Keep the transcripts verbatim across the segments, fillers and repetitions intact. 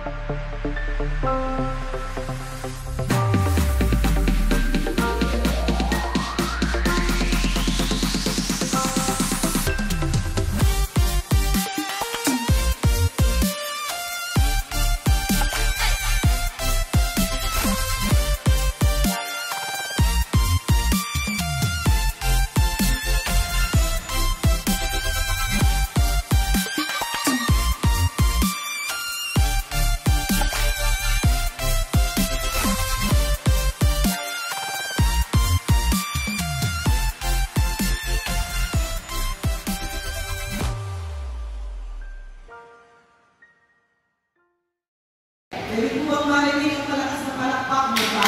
Pwede po bang marinig ang malakas na palakpak mo pa?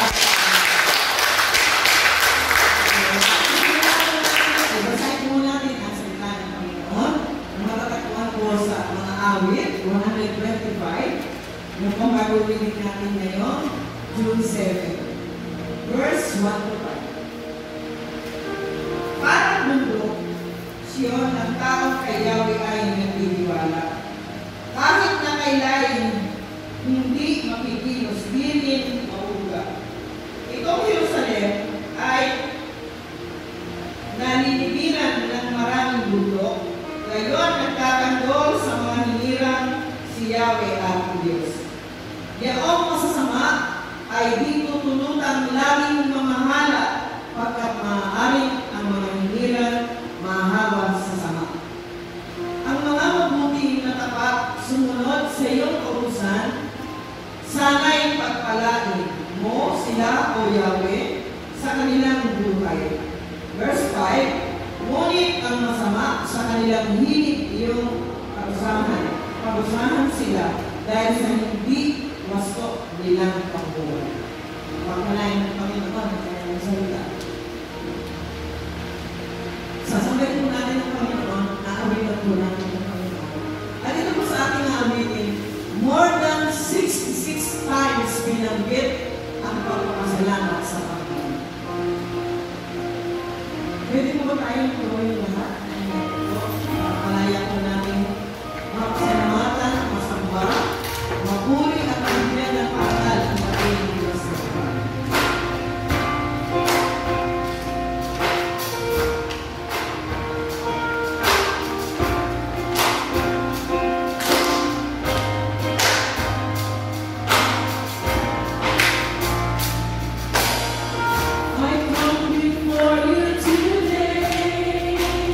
Ibasahin po natin ang salita ng Panginoon. Matatagpuan po sa mga awit, one twenty-five. Yung pong gagawin natin ngayon, June seventh. Verse one to five. Parang bundok, siyon ng taong kay Yahweh ay nagtitiwala. Kahit na kailain, hindi makikilos, di rin mauga. Itong Jerusalem ay naninibiran ng maraming bundok, ngayon nagkakandol sa mga hinirang si Yahweh at Diyos. Yaong masasama ay di tutulutang laging mamahala pagkat maaaring ang mga hinirang mahahawa sa sama. Ang mga mabuti na tapat sumunod sa iyong kautusan, sana'y pagpalain mo sila, O Yahweh, sa kanilang buhay. Verse five, ngunit ang masama sa kanilang hilig iyong parusahan. Parusahan sila dahil sa hindi wasto nilang pagbuhay. Pagpalain ng Panginoon ang kanyang salita. Sasabihin po natin ng Panginoon, naawitan po natin ng Panginoon. At ito po sa ating naawitin, more than sixty-six times binanggit ang pagpapasalamat sa Panginoon. Pwede mo ba tayong tuloy lahat? Malaya po natin mapasalamatan, masamba, mapuri at magbiyan ng paral ang ating Diyos sa Panginoon. I come before you today.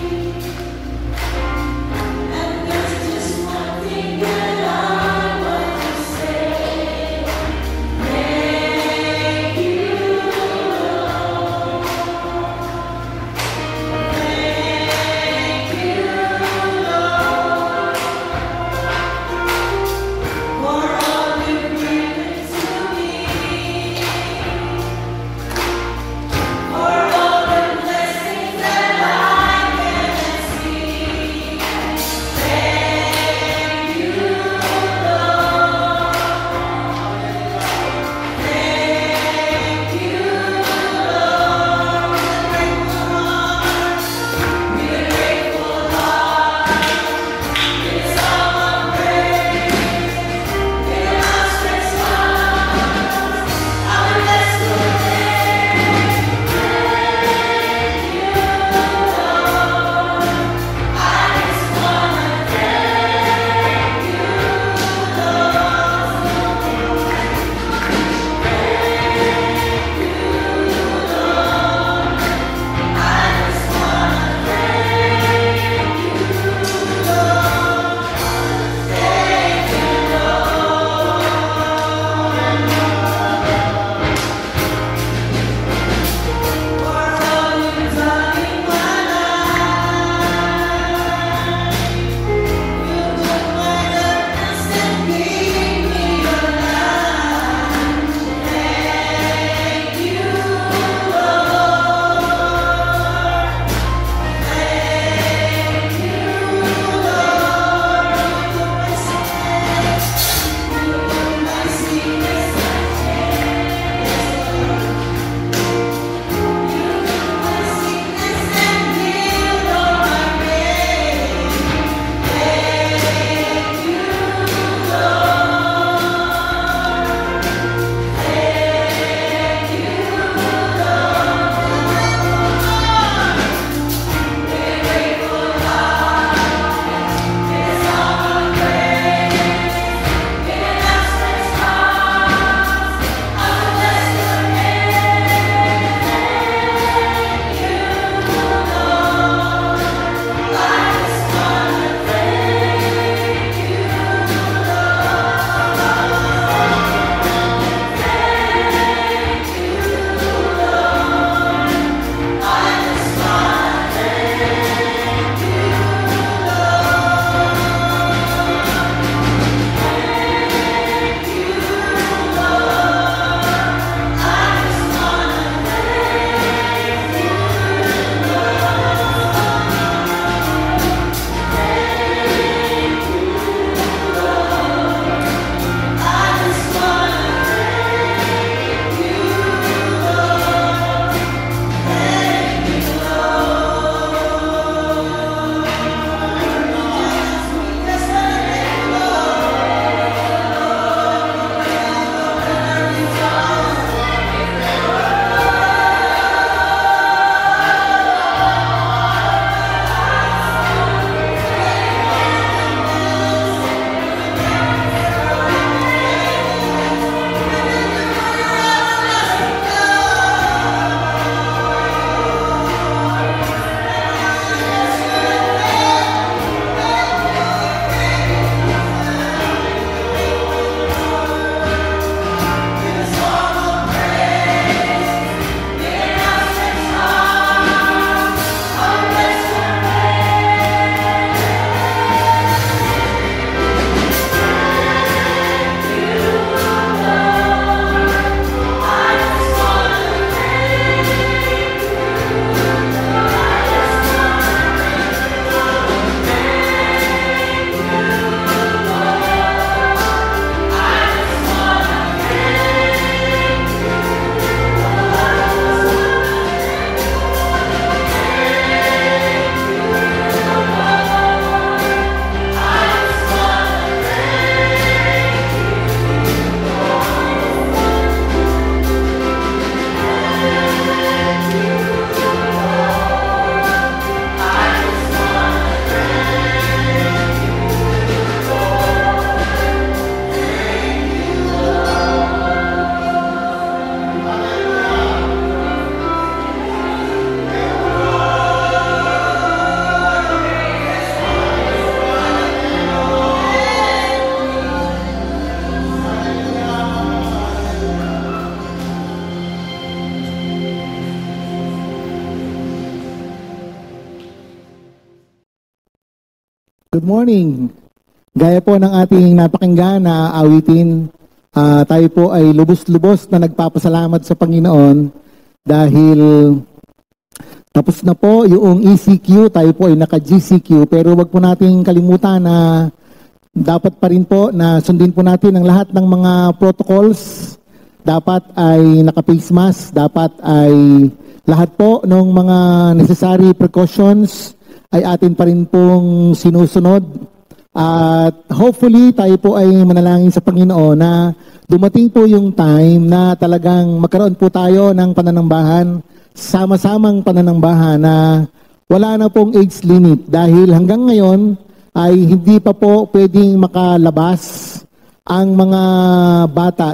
Good morning. Gaya po ng ating napakinggan na awitin, uh, tayo po ay lubos-lubos na nagpapasalamat sa Panginoon dahil tapos na po yung E C Q, tayo po ay naka-G C Q, pero wag po nating kalimutan na dapat pa rin po na sundin po natin ang lahat ng mga protocols. Dapat ay naka-face mask, dapat ay lahat po ng mga necessary precautions ay atin pa rin pong sinusunod. At hopefully tayo po ay manalangin sa Panginoon na dumating po yung time na talagang magkaroon po tayo ng pananambahan, sama-samang pananambahan na wala na pong age limit dahil hanggang ngayon ay hindi pa po pwedeng makalabas ang mga bata.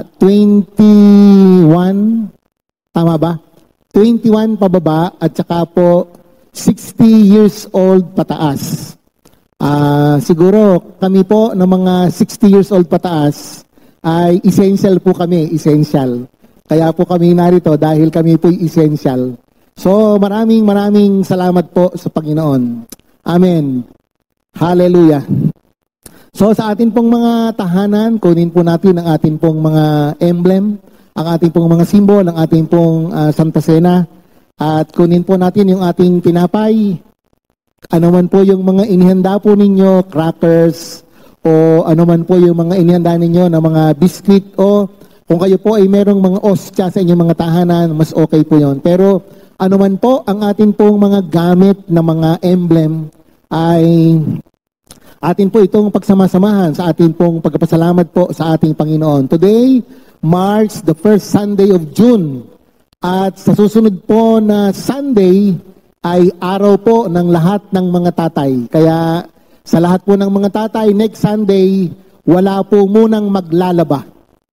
twenty-one, tama ba? twenty-one pababa at saka po sixty years old pataas. Uh, siguro kami po ng mga sixty years old pataas ay essential po kami, essential. Kaya po kami narito dahil kami po essential. So maraming maraming salamat po sa Panginoon. Amen. Hallelujah. So sa atin pong mga tahanan, kunin po natin ang atin pong mga emblem, ang ating pong mga simbol, ang ating pong uh, Santa Cena. At kunin po natin yung ating tinapay. Ano man po yung mga inihanda po ninyo, crackers, o ano man po yung mga inihanda ninyo na mga biscuit, o kung kayo po ay merong mga ostya sa inyong mga tahanan, mas okay po yon. Pero ano man po ang atin pong mga gamit na mga emblem, ay atin po itong pagsamasamahan sa atin pong pagpapasalamat po sa ating Panginoon. Today marks the first Sunday of June. At sa susunod po na Sunday ay araw po ng lahat ng mga tatay. Kaya sa lahat po ng mga tatay, next Sunday, wala po munang maglalaba.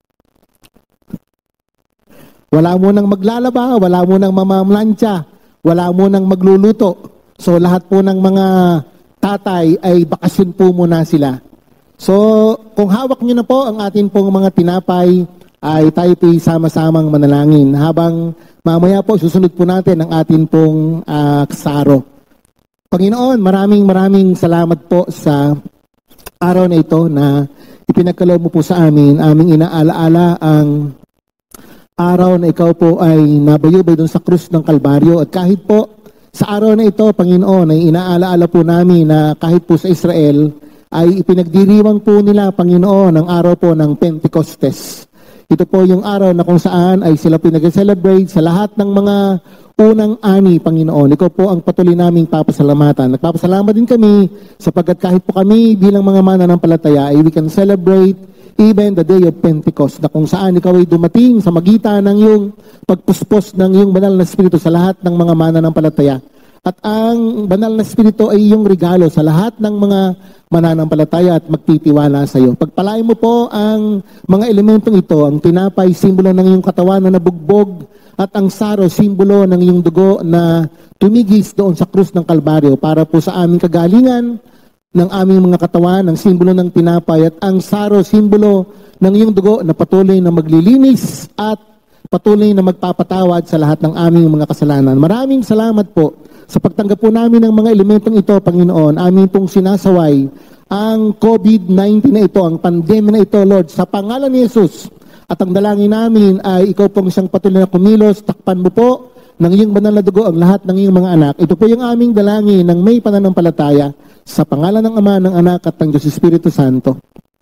Wala munang maglalaba, wala munang mamamlansya, wala munang magluluto. So lahat po ng mga tatay ay bakasyon po muna sila. So kung hawak nyo na po ang atin pong mga tinapay, ay tayo po sama-samang manalangin. Habang mamaya po, susunod po natin ang atin pong uh, saro. Panginoon, maraming maraming salamat po sa araw na ito na ipinagkaloob mo po sa amin. Aming inaalaala ang araw na ikaw po ay nabayubay doon sa krus ng Kalbaryo. At kahit po sa araw na ito, Panginoon, ay inaalaala po namin na kahit po sa Israel, ay ipinagdiriwang po nila, Panginoon, ang araw po ng Pentecostes. Ito po yung araw na kung saan ay sila pinag-celebrate sa lahat ng mga unang ani, Panginoon. Ikaw po ang patuloy naming papasalamatan. Nagpapasalamat din kami sapagkat kahit po kami bilang mga mananampalataya ay we can celebrate even the day of Pentecost na kung saan ikaw ay dumating sa magitan ng iyong pagpuspos ng iyong banal na Espiritu sa lahat ng mga mananampalataya. At ang banal na Espiritu ay iyong regalo sa lahat ng mga mananampalataya at magtitiwala sa iyo. Pagpalain mo po ang mga elementong ito, ang tinapay, simbolo ng iyong katawan na nabugbog, at ang saro, simbolo ng iyong dugo na tumigis doon sa krus ng Kalbaryo para po sa aming kagalingan ng aming mga katawan, ang simbolo ng tinapay, at ang saro, simbolo ng iyong dugo na patuloy na maglilinis at patuloy na magpapatawad sa lahat ng aming mga kasalanan. Maraming salamat po sa pagtanggap po namin ng mga elementong ito, Panginoon. Amin pong sinasaway ang COVID nineteen na ito, ang pandemya na ito, Lord, sa pangalan ni Jesus. At ang dalangin namin ay ikaw pong isang patuloy na kumilos, takpan mo po ng iyong banal na dugo ang lahat ng iyong mga anak. Ito po yung aming dalangin ng may pananampalataya sa pangalan ng Ama, ng Anak at ng Diyos Espiritu Santo.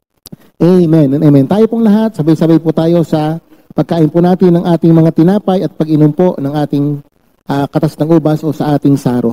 Amen and amen. Tayo pong lahat, sabay-sabay po tayo sa pagkain po natin ng ating mga tinapay at pag-inom po ng ating uh, katas ng ubas o sa ating saro.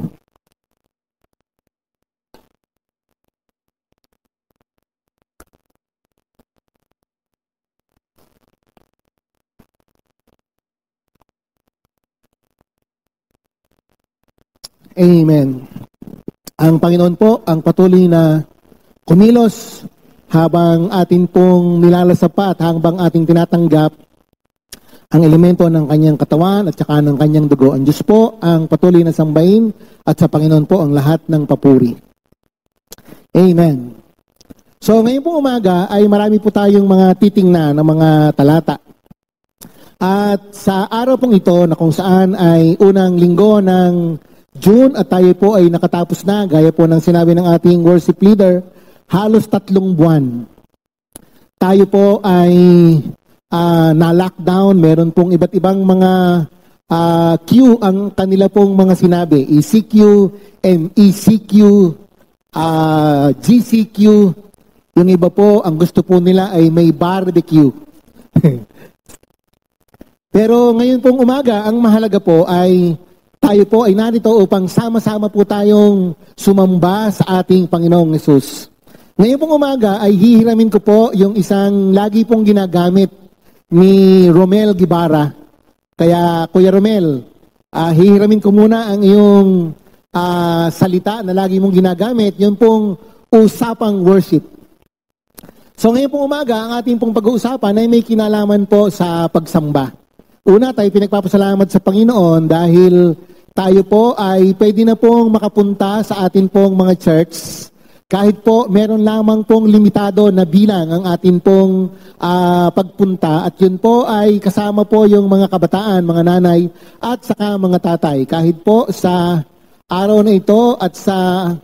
Amen. Ang Panginoon po ang patuloy na kumilos habang atin pong nilalasa pa at habang ating tinatanggap ang elemento ng kanyang katawan at saka ng kanyang dugo. Ang Diyos po ang patuloy na sambahin at sa Panginoon po ang lahat ng papuri. Amen. So ngayon pong umaga ay marami po tayong mga titingnan ng mga talata. At sa araw pong ito na kung saan ay unang linggo ng June at tayo po ay nakatapos na, gaya po ng sinabi ng ating worship leader, halos tatlong buwan. Tayo po ay uh, na-lockdown, meron pong iba't ibang mga uh, Q ang kanila pong mga sinabi, E C Q, M E C Q, uh, G C Q, yung iba po, ang gusto po nila ay may barbecue. Pero ngayon pong umaga, ang mahalaga po ay tayo po ay narito upang sama-sama po tayong sumamba sa ating Panginoong Hesus. Ngayon pong umaga ay hihiramin ko po yung isang lagi pong ginagamit ni Romel Gibara. Kaya Kuya Romel, uh, hihiramin ko muna ang iyong uh, salita na lagi mong ginagamit, yun pong usapang worship. So ngayon pong umaga, ang ating pong pag-uusapan ay may kinalaman po sa pagsamba. Una, tayo pinagpapasalamat sa Panginoon dahil tayo po ay pwede na pong makapunta sa atin pong mga church. Kahit po meron lamang pong limitado na bilang ang atin pong uh, pagpunta at yun po ay kasama po yung mga kabataan, mga nanay at saka mga tatay. Kahit po sa araw na ito at sa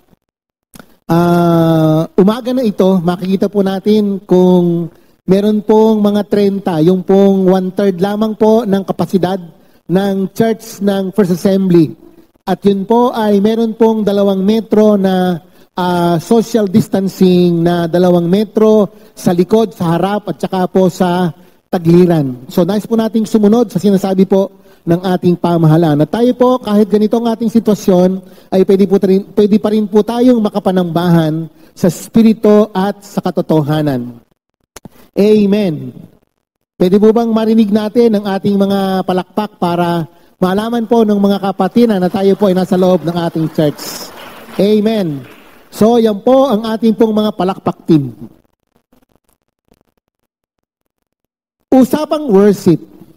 uh, umaga na ito, makikita po natin kung meron pong mga thirty, yung pong one-third lamang po ng kapasidad ng church ng First Assembly. At yun po ay meron pong dalawang metro na uh, social distancing na dalawang metro sa likod, sa harap at saka po sa tagliran. So nais po nating sumunod sa sinasabi po ng ating pamahalaan. At tayo po, kahit ganito ang ating sitwasyon, ay pwede, po rin, pwede pa rin po tayong makapanambahan sa spirito at sa katotohanan. Amen. Pwede po bang marinig natin ang ating mga palakpak para malaman po ng mga kapatiran na tayo po ay nasa loob ng ating church. Amen. So, yan po ang ating pong mga palakpak team. Usapang worship.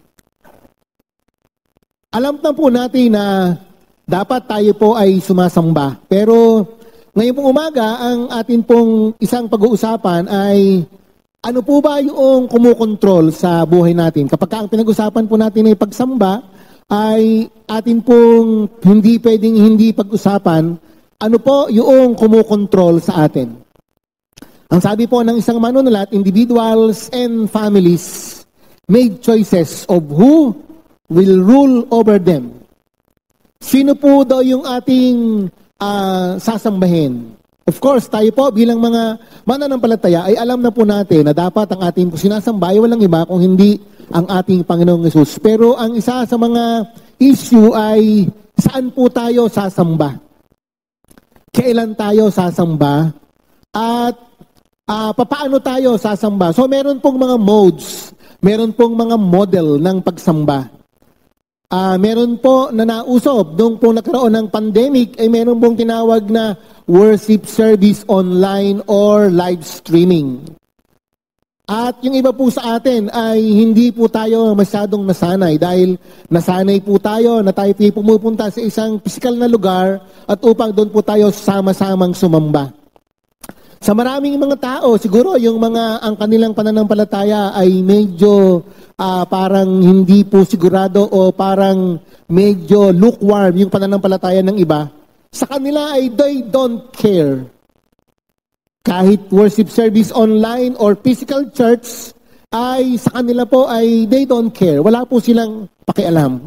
Alam na po natin na dapat tayo po ay sumasamba. Pero ngayon pong umaga, ang ating pong isang pag-uusapan ay ano po ba yung kumukontrol sa buhay natin? Kapag ang pinag-usapan po natin ay pagsamba, ay atin pong hindi pwedeng hindi pag-usapan, ano po yung kumukontrol sa atin? Ang sabi po ng isang manunulat, individuals and families made choices of who will rule over them. Sino po daw yung ating uh, sasambahin? Of course, tayo po bilang mga mananampalataya ay alam na po natin na dapat ang ating sinasamba ay walang iba kung hindi ang ating Panginoong Hesus. Pero ang isa sa mga issue ay saan po tayo sasamba? Kailan tayo sasamba? At uh, papaano tayo sasamba? So meron pong mga modes, meron pong mga model ng pagsamba. Uh, meron po na nausob nung po nagkaroon ng pandemic ay meron pong tinawag na worship service online or live streaming. At yung iba po sa atin ay hindi po tayo masyadong nasanay dahil nasanay po tayo na tayo pumupunta sa isang pisikal na lugar at upang doon po tayo sama-samang sumamba. Sa maraming mga tao, siguro yung mga ang kanilang pananampalataya ay medyo uh, parang hindi po sigurado o parang medyo lukewarm yung pananampalataya ng iba. Sa kanila ay they don't care. Kahit worship service online or physical church, ay sa kanila po ay they don't care. Wala po silang pakialam.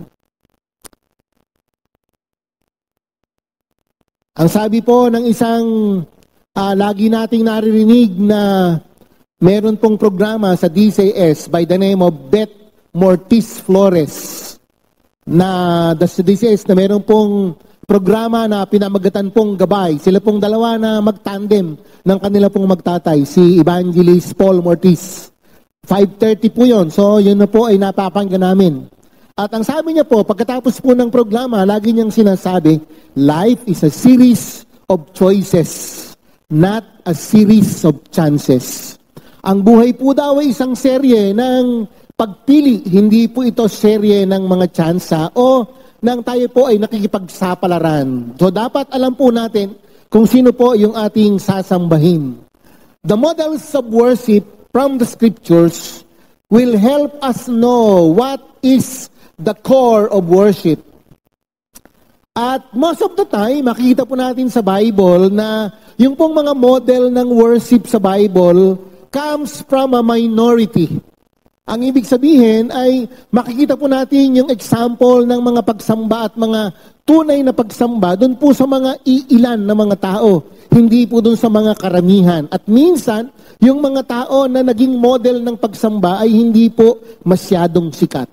Ang sabi po ng isang uh, lagi nating naririnig na meron pong programa sa D C S by the name of Beth Mortiz Flores na the D C S na meron pong programa na pinamagatan pong gabay. Sila pong dalawa na magtandem ng kanila pong magtatay, si Evangelist Paul Mortiz. five thirty po yun. So, yun na po ay napapanggan namin. At ang sabi niya po, pagkatapos po ng programa, lagi niyang sinasabi, life is a series of choices, not a series of chances. Ang buhay po daw ay isang serye ng pagpili, hindi po ito serye ng mga tsansa o nang tayo po ay nakikipagsapalaran. So dapat alam po natin kung sino po yung ating sasambahin. The models of worship from the scriptures will help us know what is the core of worship. At most of the time, makikita po natin sa Bible na yung pong mga model ng worship sa Bible comes from a minority. Ang ibig sabihin ay makikita po natin yung example ng mga pagsamba at mga tunay na pagsamba doon po sa mga iilan na mga tao, hindi po doon sa mga karamihan. At minsan, yung mga tao na naging model ng pagsamba ay hindi po masyadong sikat.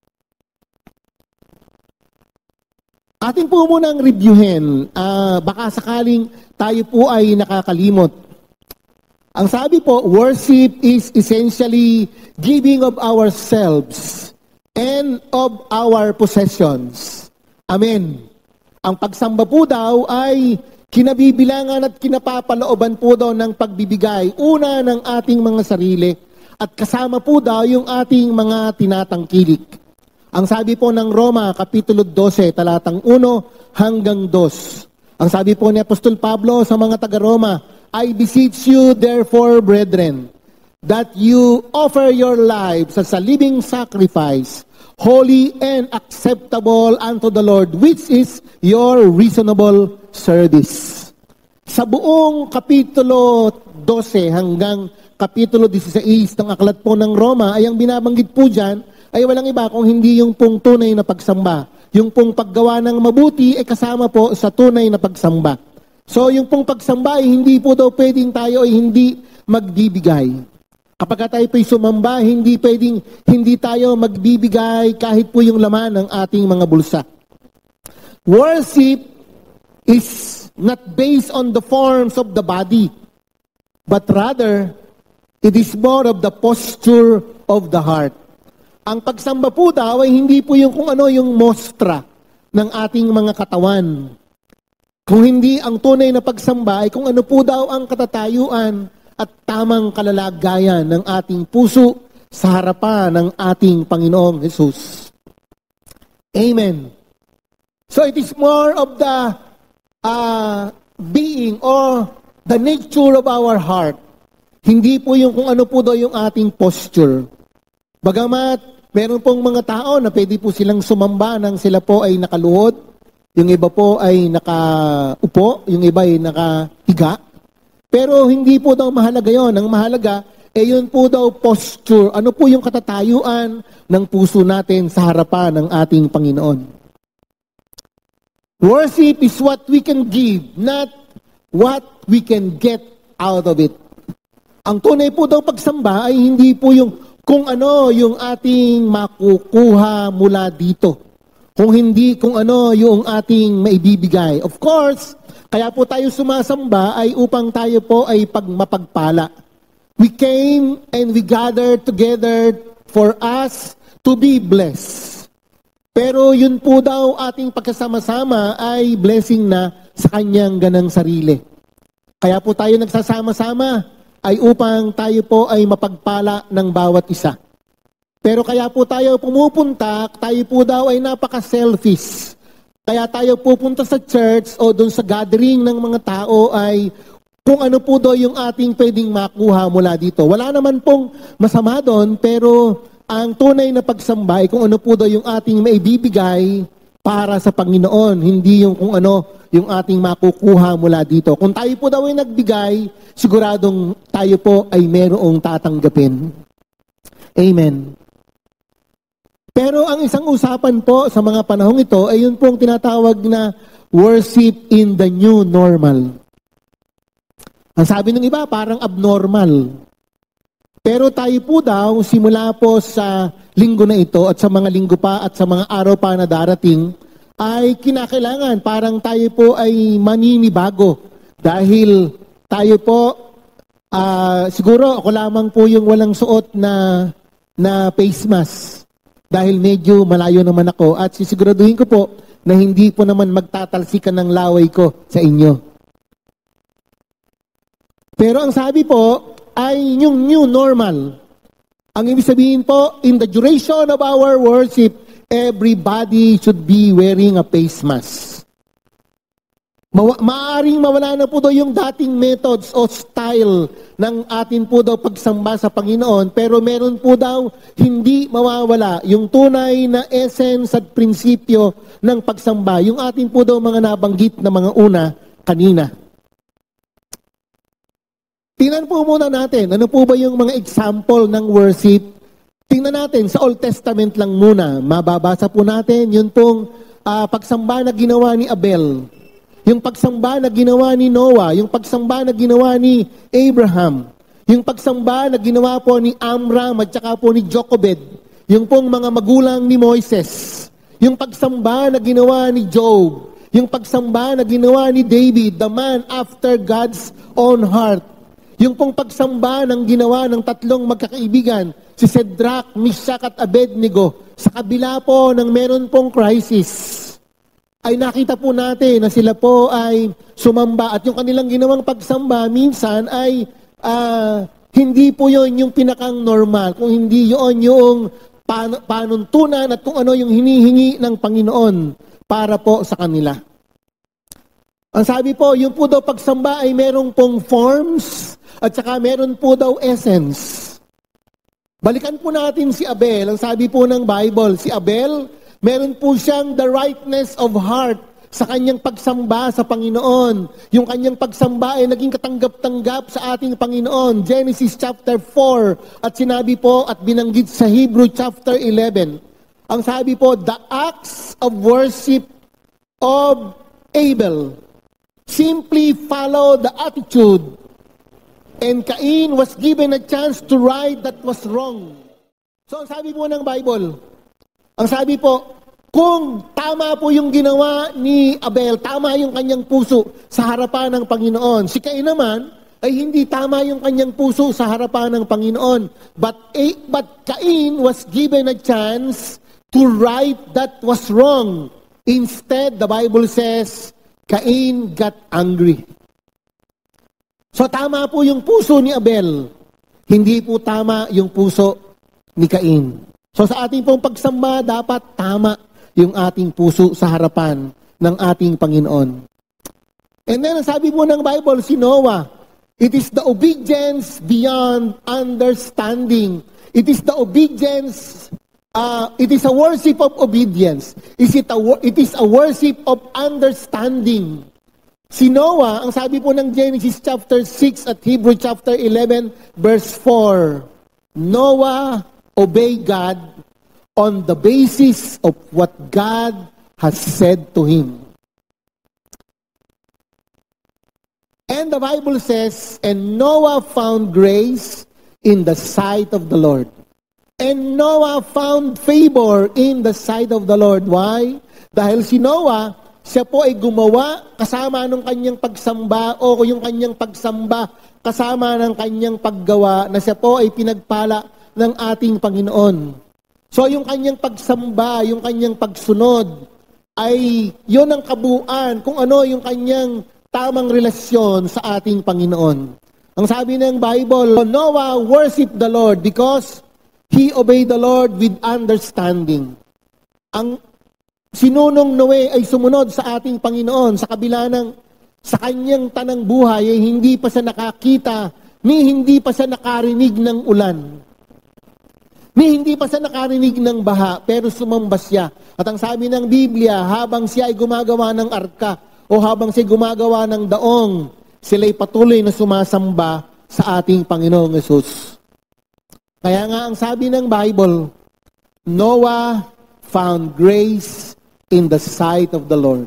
Atin po munang reviewin, uh, baka sakaling tayo po ay nakakalimot. Ang sabi po, worship is essentially giving of ourselves and of our possessions. Amen. Ang pagsamba po daw ay kinabibilangan at kinapapalooban po daw ng pagbibigay. Una ng ating mga sarili at kasama po daw yung ating mga tinatangkilik. Ang sabi po ng Roma, Kapitulo twelve, talatang one hanggang two. Ang sabi po ni Apostol Pablo sa mga taga-Roma, I beseech you therefore, brethren, that you offer your lives as a living sacrifice, holy and acceptable unto the Lord, which is your reasonable service. Sa buong Kapitulo twelve hanggang Kapitulo sixteen ng aklat po ng Roma, ay ang binabanggit po dyan, ay walang iba kung hindi yung pong tunay na pagsamba. Yung pong paggawa ng mabuti ay kasama po sa tunay na pagsamba. So yung pong pagsamba ay hindi po daw pwedeng tayo ay hindi magbibigay. Kapag tayo po'y sumamba, hindi pwedeng hindi tayo magbibigay kahit po yung laman ng ating mga bulsa. Worship is not based on the forms of the body, but rather, it is more of the posture of the heart. Ang pagsamba po daw ay hindi po yung kung ano yung mostra ng ating mga katawan. Kung hindi ang tunay na pagsamba ay kung ano po daw ang katatayuan at tamang kalalagayan ng ating puso sa harapan ng ating Panginoong Jesus. Amen. So it is more of the uh, being or the nature of our heart. Hindi po yung kung ano po daw yung ating posture. Bagamat meron pong mga tao na pwede po silang sumamba nang sila po ay nakaluhod, yung iba po ay nakaupo, yung iba ay nakahiga. Pero hindi po daw mahalaga yon. Ang mahalaga, eh yun po daw posture. Ano po yung katatayuan ng puso natin sa harapan ng ating Panginoon. Worship is what we can give, not what we can get out of it. Ang tunay po daw pagsamba ay hindi po yung kung ano yung ating makukuha mula dito. Kung hindi kung ano yung ating maibibigay. Of course, kaya po tayo sumasamba ay upang tayo po ay pagmapagpala. We came and we gathered together for us to be blessed. Pero yun po daw ating pagkasama-sama ay blessing na sa kanyang ganang sarili. Kaya po tayo nagsasama-sama ay upang tayo po ay mapagpala ng bawat isa. Pero kaya po tayo pumupunta, tayo po daw ay napaka-selfish. Kaya tayo pupunta sa church o doon sa gathering ng mga tao ay kung ano po daw yung ating pwedeng makuha mula dito. Wala naman pong masama doon, pero ang tunay na pagsamba ay kung ano po daw yung ating maibibigay para sa Panginoon, hindi yung kung ano yung ating makukuha mula dito. Kung tayo po daw ay nagbigay, siguradong tayo po ay merong tatanggapin. Amen. Pero ang isang usapan po sa mga panahong ito ay yun pong tinatawag na worship in the new normal. Ang sabi ng iba, parang abnormal. Pero tayo po daw, simula po sa linggo na ito at sa mga linggo pa at sa mga araw pa na darating, ay kinakailangan parang tayo po ay maninibago. Dahil tayo po, uh, siguro ako lamang po yung walang suot na, na face mask. Dahil medyo malayo naman ako at sisiguraduhin ko po na hindi po naman magtatalsikan ng laway ko sa inyo. Pero ang sabi po, ay yung new normal. Ang ibig sabihin po, in the duration of our worship, everybody should be wearing a face mask. Ma- maaring mawala na po daw yung dating methods o style ng atin po daw pagsamba sa Panginoon, pero meron po daw hindi mawawala yung tunay na essence at prinsipyo ng pagsamba, yung atin po daw mga nabanggit na mga una kanina. Tingnan po muna natin, ano po ba yung mga example ng worship? Tingnan natin, sa Old Testament lang muna, mababasa po natin yun pong uh, pagsamba na ginawa ni Abel. Yung pagsamba na ginawa ni Noah, yung pagsamba na ginawa ni Abraham, yung pagsamba na ginawa po ni Amram at saka po ni Jochebed, yung pong mga magulang ni Moises, yung pagsamba na ginawa ni Job, yung pagsamba na ginawa ni David, the man after God's own heart, yung pong pagsamba ng ginawa ng tatlong magkakaibigan, si Shadrach, Meshach at Abednego, sa kabila po ng meron pong crisis, ay nakita po natin na sila po ay sumamba at yung kanilang ginawang pagsamba minsan ay uh, hindi po yon yung pinakang normal, kung hindi yon yung pan- panuntunan at kung ano yung hinihingi ng Panginoon para po sa kanila. Ang sabi po, yung po daw pagsamba ay merong pong forms at saka meron po daw essence. Balikan po natin si Abel. Ang sabi po ng Bible, si Abel, meron po siyang the rightness of heart sa kanyang pagsamba sa Panginoon. Yung kanyang pagsamba ay naging katanggap-tanggap sa ating Panginoon. Genesis chapter four. At sinabi po at binanggit sa Hebrew chapter eleven. Ang sabi po, the acts of worship of Abel simply follow the attitude. And Cain was given a chance to right that was wrong. So ang sabi po ng Bible, ang sabi po, kung tama po yung ginawa ni Abel, tama yung kanyang puso sa harapan ng Panginoon. Si Cain naman ay hindi tama yung kanyang puso sa harapan ng Panginoon. But, eh, but Cain was given a chance to right that was wrong. Instead, the Bible says, Cain got angry. So tama po yung puso ni Abel. Hindi po tama yung puso ni Cain. So sa ating pong pagsamba, dapat tama yung ating puso sa harapan ng ating Panginoon. And then, sabi po ng Bible, si Noah, it is the obedience beyond understanding. It is the obedience, uh, it is a worship of obedience. Is it, a, it is a worship of understanding. Si Noah, ang sabi po ng Genesis chapter six at Hebrew chapter eleven, verse four, Noah obey God on the basis of what God has said to him. And the Bible says, and Noah found grace in the sight of the Lord. And Noah found favor in the sight of the Lord. Why? Dahil si Noah, siya po ay gumawa kasama ng kanyang pagsamba o yung kanyang pagsamba kasama ng kanyang paggawa na siya po ay pinagpala ng ating Panginoon. So yung kanyang pagsamba, yung kanyang pagsunod, ay yun ang kabuuan kung ano yung kanyang tamang relasyon sa ating Panginoon. Ang sabi ng Bible, Noah worshiped the Lord because he obeyed the Lord with understanding. Ang sinunong Noe ay sumunod sa ating Panginoon sa kabila ng sa kanyang tanang buhay ay hindi pa siya nakakita ni hindi pa siya nakarinig ng ulan. Ni hindi pa siya nakarinig ng baha, pero sumamba siya. At ang sabi ng Biblia, habang siya ay gumagawa ng arka, o habang siya ay gumagawa ng daong, sila ay patuloy na sumasamba sa ating Panginoong Yesus. Kaya nga ang sabi ng Bible, Noah found grace in the sight of the Lord.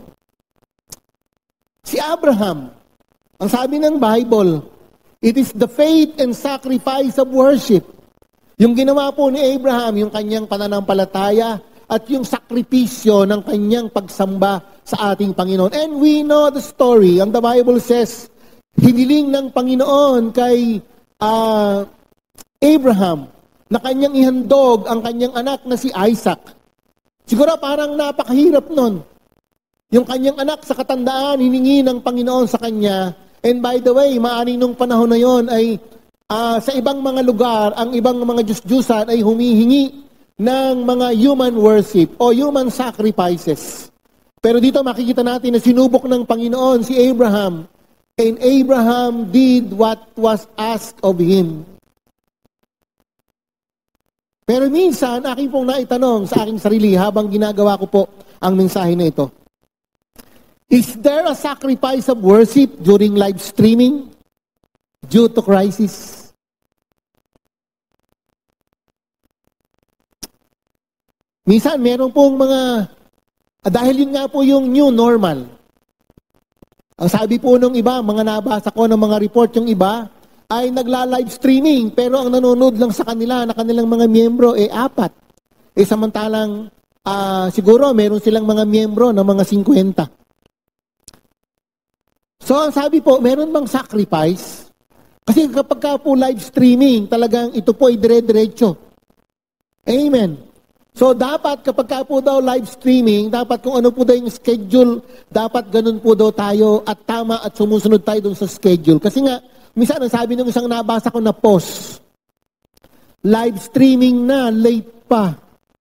Si Abraham, ang sabi ng Bible, it is the faith and sacrifice of worship. Yung ginawa po ni Abraham, yung kanyang pananampalataya at yung sakripisyo ng kanyang pagsamba sa ating Panginoon. And we know the story. And the Bible says, hiniling ng Panginoon kay uh, Abraham na kanyang ihandog ang kanyang anak na si Isaac. Siguro parang napakahirap nun. Yung kanyang anak sa katandaan, hiningi ng Panginoon sa kanya. And by the way, maaring nung panahon na yon ay Uh, sa ibang mga lugar, ang ibang mga Diyos-Diyusan ay humihingi ng mga human worship o human sacrifices. Pero dito makikita natin na sinubok ng Panginoon si Abraham. And Abraham did what was asked of him. Pero minsan, aking pong naitanong sa aking sarili habang ginagawa ko po ang mensahe na ito. Is there a sacrifice of worship during live streaming due to crisis? Minsan, meron pong mga, ah, dahil yun nga po yung new normal. Ang sabi po nung iba, mga nabasa ko ng mga report, yung iba ay nagla-live streaming, pero ang nanonood lang sa kanila, na kanilang mga miyembro, eh apat. Eh samantalang, ah, siguro meron silang mga miyembro na mga fifty. So, ang sabi po, meron bang sacrifice? Kasi kapag ka po live streaming, talagang ito po ay dire-diretso. Amen. So, dapat kapag ka po daw live streaming, dapat kung ano po daw yung schedule, dapat ganun po daw tayo at tama at sumusunod tayo dun sa schedule. Kasi nga, minsan ang sabi ng isang nabasa ko na post, live streaming na, late pa.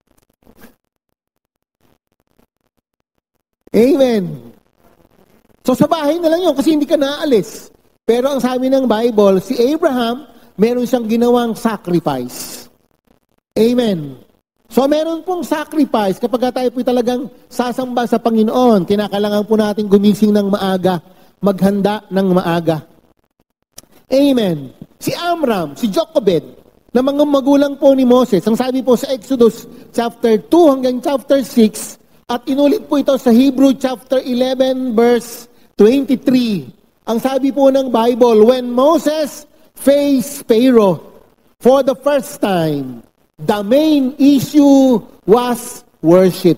Amen. So sa bahay na lang yun kasi hindi ka naaalis. Pero ang sabi ng Bible, si Abraham, meron siyang ginawang sacrifice. Amen. So meron pong sacrifice kapag tayo po talagang sasamba sa Panginoon. Kinakailangan po natin gumising ng maaga, maghanda ng maaga. Amen. Si Amram, si Jochebed, na mga magulang po ni Moses, ang sabi po sa Exodus chapter two hanggang chapter six, at inulit po ito sa Hebrew chapter eleven verse twenty-three. Ang sabi po ng Bible, when Moses faced Pharaoh for the first time, the main issue was worship.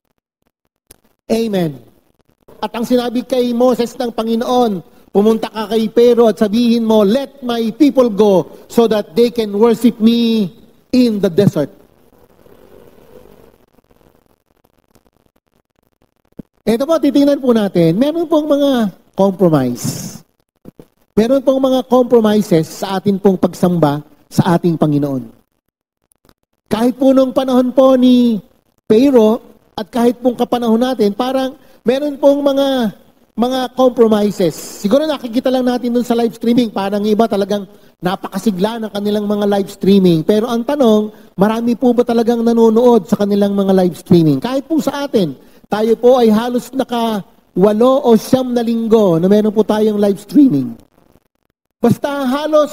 Amen. At ang sinabi kay Moses ng Panginoon, pumunta ka kay Pharaoh at sabihin mo, let my people go so that they can worship me in the desert. Ito po, titingnan po natin, meron pong mga compromise. Meron pong mga compromises sa atin pong pagsamba sa ating Panginoon. Kahit po nung panahon po ni Pharaoh at kahit pong kapanahon natin, parang meron pong mga mga compromises. Siguro nakikita lang natin dun sa live streaming, parang iba talagang napakasigla ng kanilang mga live streaming. Pero ang tanong, marami po ba talagang nanonood sa kanilang mga live streaming? Kahit po sa atin, tayo po ay halos naka walo o siyam na linggo na meron po tayong live streaming. Basta halos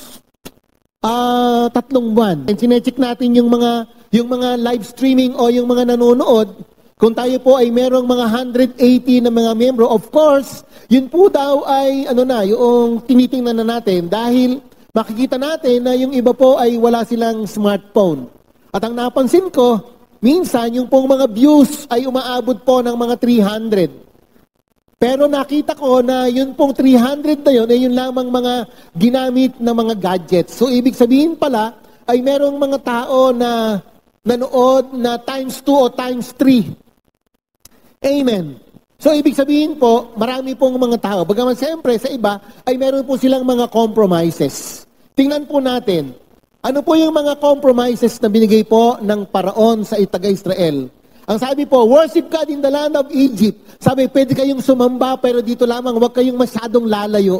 uh, tatlong buwan. And sinecheck natin yung mga, yung mga live streaming o yung mga nanonood. Kung tayo po ay merong mga one hundred eighty na mga miyembro, of course, yun po daw ay ano na, yung tinitingnan na natin dahil makikita natin na yung iba po ay wala silang smartphone. At ang napansin ko, minsan yung pong mga views ay umaabot po ng mga three hundred. Pero nakita ko na yun pong three hundred na yun ay yun lamang mga ginamit na mga gadgets. So ibig sabihin pala ay merong mga tao na nanood na times two o times three. Amen. So, ibig sabihin po, marami pong mga tao. Bagaman siyempre, sa iba, ay meron po silang mga compromises. Tingnan po natin, ano po yung mga compromises na binigay po ng paraon sa taga-Israel? Ang sabi po, worship God in the land of Egypt. Sabi, pwede kayong sumamba, pero dito lamang, huwag kayong masyadong lalayo.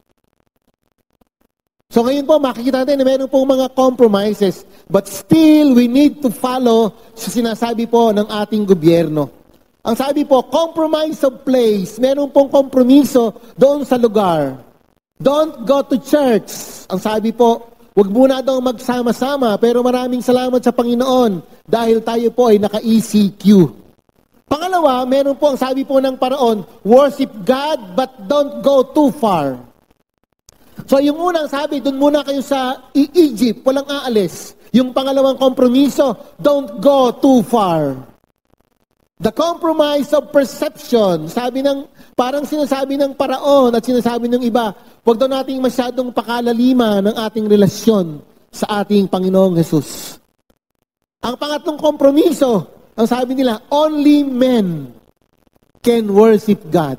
So, ngayon po, makikita natin na meron pong mga compromises, but still, we need to follow sa sinasabi po ng ating gobyerno. Ang sabi po, compromise of place. Meron pong kompromiso doon sa lugar. Don't go to church. Ang sabi po, huwag muna daw magsama-sama, pero maraming salamat sa Panginoon dahil tayo po ay naka-E C Q. Pangalawa, meron po ang sabi po ng paraon, worship God but don't go too far. So yung unang sabi, doon muna kayo sa Egypt, walang aalis. Yung pangalawang kompromiso, don't go too far. The compromise of perception, sabi ng, parang sinasabi ng paraon at sinasabi ng iba, huwag daw nating masyadong pakalalima ng ating relasyon sa ating Panginoong Jesus. Ang pangatlong kompromiso, ang sabi nila, only men can worship God.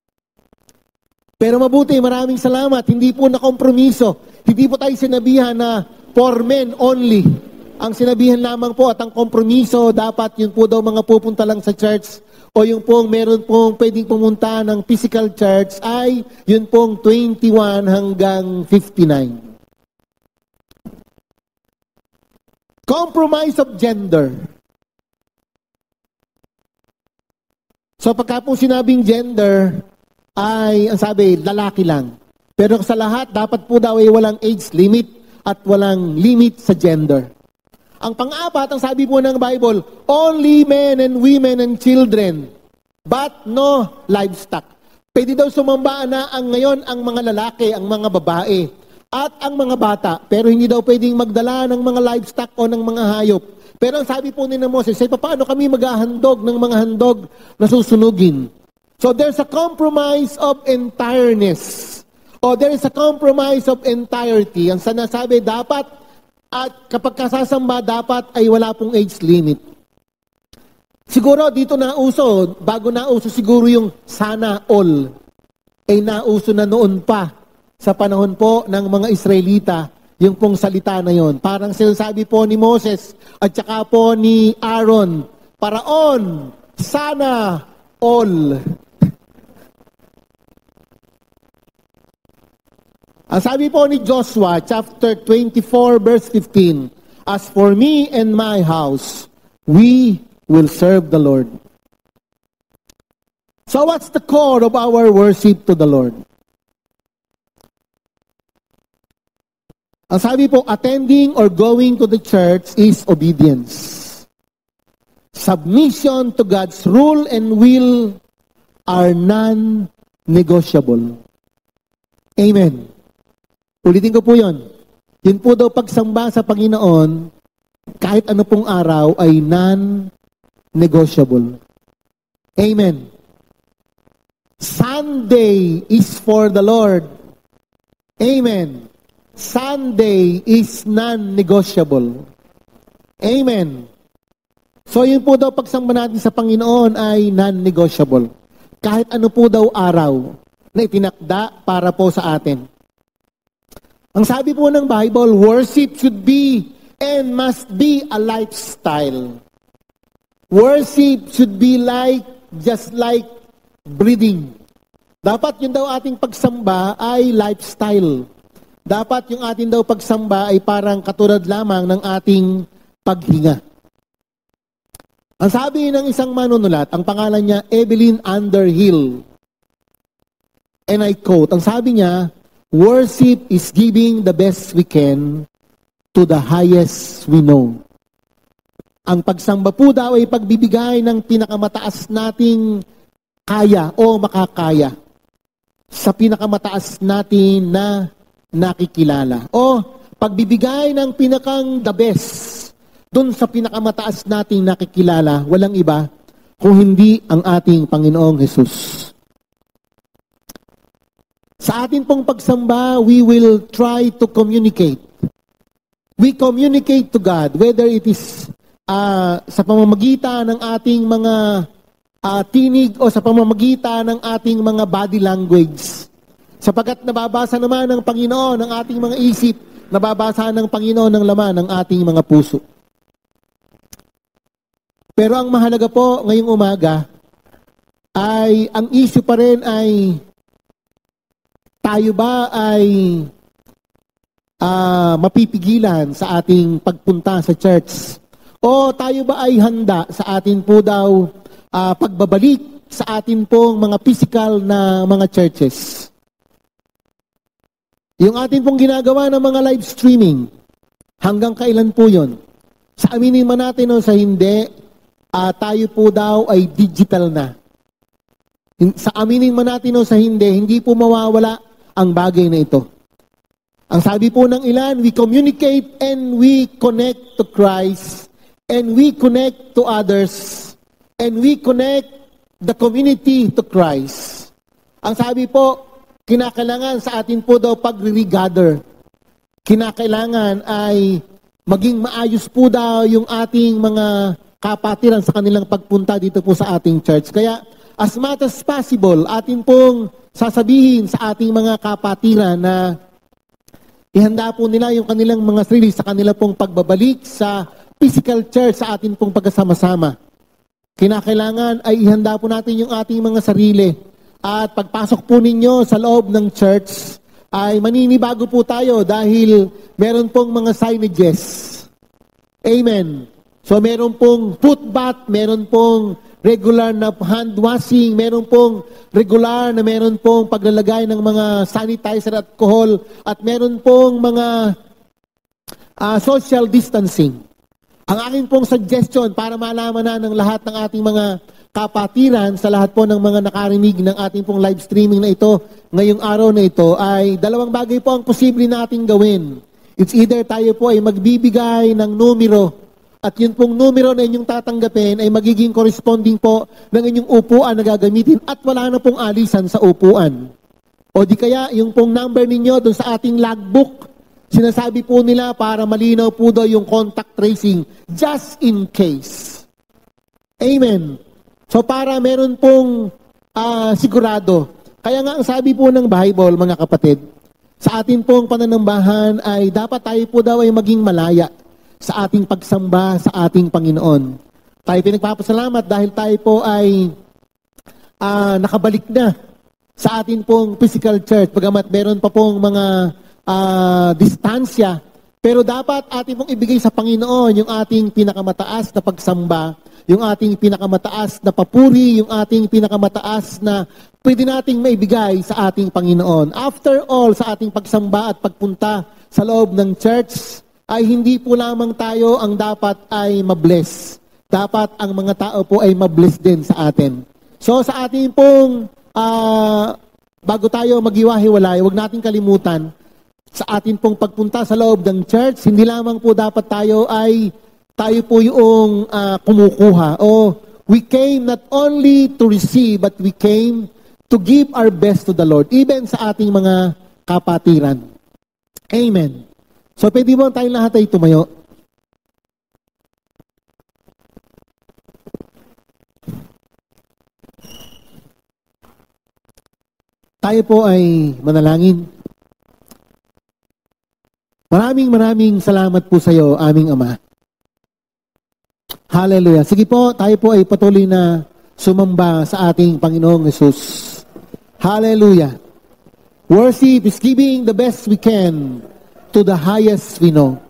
Pero mabuti, maraming salamat, hindi po na kompromiso, hindi po tayo sinabihan na for men only. ang sinabihan lamang po at ang kompromiso, dapat yun po daw mga pupunta lang sa church o yung pong meron pong pwedeng pumunta ng physical church ay yun pong twenty-one hanggang fifty-nine. Compromise of gender. So pagka po sinabing gender, ay ang sabi, lalaki lang. Pero sa lahat, dapat po daw ay walang age limit at walang limit sa gender. Ang pang-apat, ang sabi po ng Bible, only men and women and children, but no livestock. Pwede daw sumamba na ang ngayon ang mga lalaki, ang mga babae, at ang mga bata, pero hindi daw pwedeng magdala ng mga livestock o ng mga hayop. Pero ang sabi po ni na Moses, ay paano kami maghahandog ng mga handog na susunugin? So there's a compromise of entireness. O there is a compromise of entirety. Ang sinasabi, dapat at kapag kasasamba, dapat ay wala pong age limit. Siguro dito nauso, bago nauso siguro yung sana all, ay nauso na noon pa sa panahon po ng mga Israelita, yung pong salita na yon. Parang sinasabi po ni Moses at saka po ni Aaron, paraon, sana all. Ang sabi po ni Joshua, chapter twenty-four, verse fifteen, as for me and my house, we will serve the Lord. So what's the core of our worship to the Lord? Ang sabi po, attending or going to the church is obedience. Submission to God's rule and will are non-negotiable. Amen. Ulitin ko po yun. Yun po daw pagsamba sa Panginoon, kahit ano pong araw, ay non-negotiable. Amen. Sunday is for the Lord. Amen. Sunday is non-negotiable. Amen. So yun po daw pagsamba natin sa Panginoon ay non-negotiable. Kahit ano po daw araw na itinakda para po sa atin. Ang sabi po ng Bible, worship should be and must be a lifestyle. Worship should be like, just like breathing. Dapat yun daw ating pagsamba ay lifestyle. Dapat yung ating daw pagsamba ay parang katulad lamang ng ating paghinga. Ang sabi ng isang manunulat, ang pangalan niya, Evelyn Underhill. And I quote, ang sabi niya, worship is giving the best we can to the highest we know. Ang pagsamba po daw ay pagbibigay ng pinakamataas nating kaya o makakaya sa pinakamataas natin na nakikilala. O pagbibigay ng pinakang the best dun sa pinakamataas nating nakikilala, walang iba kung hindi ang ating Panginoong Hesus. Sa atin pong pagsamba, we will try to communicate. We communicate to God, whether it is uh, sa pamamagitan ng ating mga uh, tinig o sa pamamagitan ng ating mga body language. Sapagkat nababasa naman ng Panginoon ang ating mga isip, nababasa ng Panginoon ang laman ng ating mga puso. Pero ang mahalaga po ngayong umaga ay ang issue pa rin ay tayo ba ay uh, mapipigilan sa ating pagpunta sa church? O tayo ba ay handa sa atin po daw uh, pagbabalik sa atin pong mga physical na mga churches? Yung atin pong ginagawa ng mga live streaming, hanggang kailan po yun? Sa aminin man natin o sa hindi, uh, tayo po daw ay digital na. Sa aminin man natin o sa hindi, hindi po mawawala ang bagay na ito. Ang sabi po ng ilan, we communicate and we connect to Christ and we connect to others and we connect the community to Christ. Ang sabi po, kinakailangan sa atin po daw pag-regather. Kinakailangan ay maging maayos po daw yung ating mga kapatiran sa kanilang pagpunta dito po sa ating church. Kaya as much as possible, atin pong sasabihin sa ating mga kapatiran na Ihanda po nila yung kanilang mga sarili sa kanila pong pagbabalik sa physical church, sa atin pong pagkasama-sama. Kinakailangan ay ihanda po natin yung ating mga sarili. At pagpasok po ninyo sa loob ng church, ay maninibago po tayo dahil meron pong mga signages. Amen. So meron pong foot bath, meron pong regular na hand washing, meron pong regular na meron pong paglalagay ng mga sanitizer at alcohol, at meron pong mga uh, social distancing. Ang akin pong suggestion para malaman na ng lahat ng ating mga kapatiran, sa lahat po ng mga nakarinig ng ating pong live streaming na ito, ngayong araw na ito, ay dalawang bagay po ang posible nating gawin. It's either tayo po ay magbibigay ng numero, at yun pong numero na inyong tatanggapin ay magiging corresponding po ng inyong upuan na gagamitin at wala na pong alisan sa upuan. O di kaya yung pong number ninyo doon sa ating logbook, sinasabi po nila para malinaw po daw yung contact tracing just in case. Amen. So para meron pong uh, sigurado. Kaya nga ang sabi po ng Bible, mga kapatid, sa ating pong pananambahan ay dapat tayo po daw ay maging malaya sa ating pagsamba sa ating Panginoon. Tayo pinagpapasalamat dahil tayo po ay uh, nakabalik na sa ating pong physical church. Bagamat meron pa pong mga uh, distansya, pero dapat ating pong ibigay sa Panginoon yung ating pinakamataas na pagsamba, yung ating pinakamataas na papuri, yung ating pinakamataas na pwede nating maibigay sa ating Panginoon. After all, sa ating pagsamba at pagpunta sa loob ng church, ay hindi po lamang tayo ang dapat ay mabless. Dapat ang mga tao po ay mabless din sa atin. So sa ating pong, uh, bago tayo maghiwa-hiwalay, huwag natin kalimutan, sa atin pong pagpunta sa loob ng church, hindi lamang po dapat tayo ay tayo po yung uh, kumukuha. O we came not only to receive, but we came to give our best to the Lord, even sa ating mga kapatiran. Amen. So pwede mo tayong lahat ay tumayo. Tayo po ay manalangin. Maraming maraming salamat po sa iyo, aming Ama. Hallelujah. Sige po, tayo po ay patuloy na sumamba sa ating Panginoong Hesus. Hallelujah. Worship is giving the best we can to the highest we know.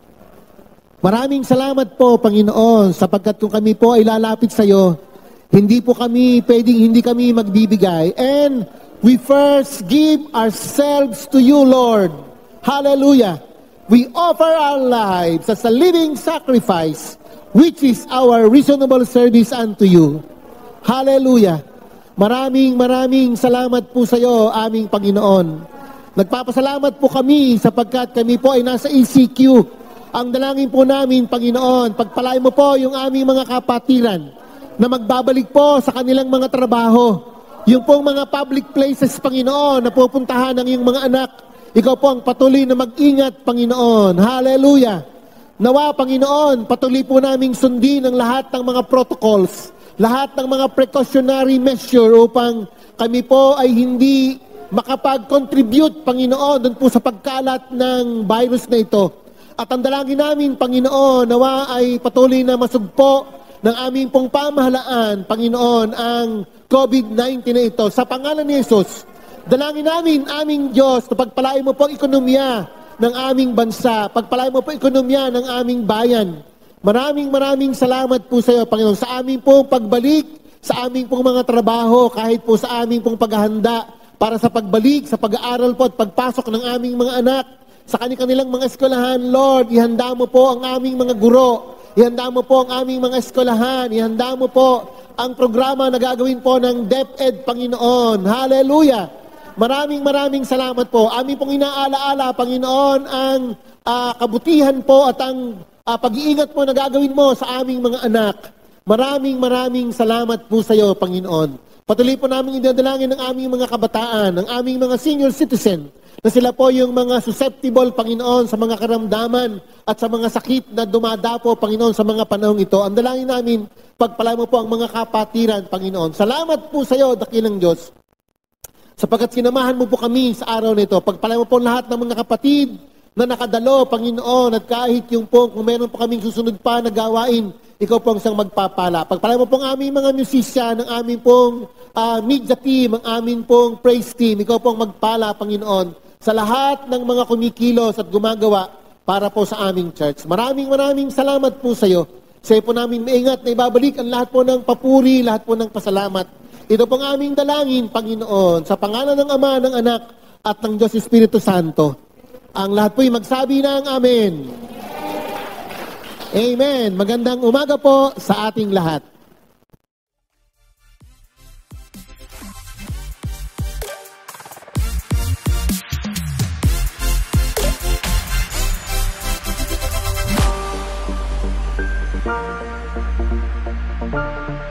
Maraming salamat po, Panginoon, sapagkat kung kami po ay lalapit sa iyo, hindi po kami, pwedeng hindi kami magbibigay. And we first give ourselves to you, Lord. Hallelujah. We offer our lives as a living sacrifice, which is our reasonable service unto you. Hallelujah. Maraming maraming salamat po sa iyo, aming Panginoon. Nagpapasalamat po kami sapagkat kami po ay nasa E C Q. Ang dalangin po namin, Panginoon, pagpalain mo po yung aming mga kapatiran na magbabalik po sa kanilang mga trabaho. Yung pong mga public places, Panginoon, na pupuntahan ng iyong mga anak. Ikaw po ang patuloy na mag-ingat, Panginoon. Hallelujah. Nawa, Panginoon, patuloy po naming sundin ang lahat ng mga protocols, lahat ng mga precautionary measure upang kami po ay hindi makapag-contribute, Panginoon, doon po sa pagkalat ng virus na ito. At ang dalangin namin, Panginoon, nawa ay patuloy na masugpo ng aming pong pamahalaan, Panginoon, ang COVID nineteen na ito. Sa pangalan ni Jesus, dalangin namin, aming Diyos, na pagpalain mo po ang ekonomiya ng aming bansa, pagpalain mo po ang ekonomiya ng aming bayan. Maraming maraming salamat po sa iyo, Panginoon, sa aming pong pagbalik, sa aming pong mga trabaho, kahit po sa aming pong paghahanda para sa pagbalik, sa pag-aaral po at pagpasok ng aming mga anak sa kanilang mga eskwelahan. Lord, ihanda mo po ang aming mga guro, ihanda mo po ang aming mga eskwelahan, ihanda mo po ang programa na gagawin po ng DepEd, Panginoon. Hallelujah! Maraming maraming salamat po. Aming pong inaalaala, Panginoon, ang uh, kabutihan po at ang uh, pag-iingat mo na gagawin mo sa aming mga anak. Maraming maraming salamat po sa iyo, Panginoon. Patuloy po namin idadalangin ng aming mga kabataan, ng aming mga senior citizen, na sila po yung mga susceptible, Panginoon, sa mga karamdaman at sa mga sakit na dumadapo, Panginoon, sa mga panahong ito. Ang dalangin namin, pagpalain mo po ang mga kapatiran, Panginoon. Salamat po sa iyo, dakilang Diyos, sapagkat sinamahan mo po kami sa araw na ito. Pagpalain mo po lahat ng mga kapatid na nakadalo, Panginoon, at kahit yung pong, kung meron pa kaming susunod pa na gawain, ikaw pong siyang magpapala. Pagpala mo pong aming mga musician, ang aming pong uh, media team, ang aming pong praise team, ikaw pong magpala, Panginoon, sa lahat ng mga kumikilos at gumagawa para po sa aming church. Maraming maraming salamat po sa iyo. Sa iyo po namin maingat na ibabalik ang lahat po ng papuri, lahat po ng pasalamat. Ito pong aming dalangin, Panginoon, sa pangalan ng Ama, ng Anak, at ng Diyos Espiritu Santo. Ang lahat po'y magsabi ng Amen. Amen. Magandang umaga po sa ating lahat. Thank you.